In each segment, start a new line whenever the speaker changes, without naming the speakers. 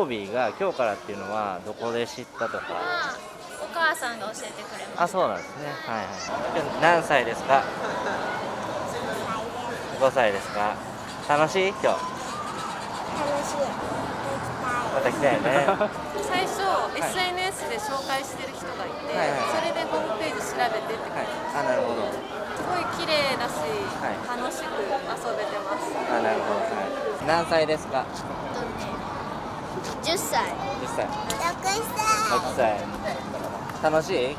日が今日からっていうのはどこで知ったとか？
お母さんが教えてくれました。
あ、そうなんですね。はいはい。今日何歳ですか？5歳ですか？楽しい？今日
楽しい。
また来たよね。
最初、SNS で紹介してる人がいて、
はいはい
それでホームページ調べてって書いて
あ、なるほど。
すごい綺麗だし、楽しく遊べてます。
あ、なるほど。はい。何歳ですか
10歳。
？10歳。
6歳。
6歳。楽しい？
うん。
楽しい。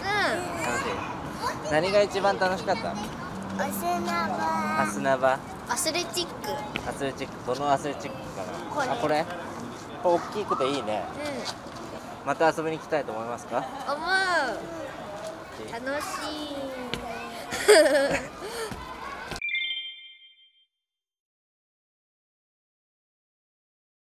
何が一番楽しかった？
お砂場。
あ、砂場。
アスレチック。
アスレチック。どのアスレチックかな？あ、これ？大きくていいね。また遊びに来たいと思いますか？
思う。楽しい。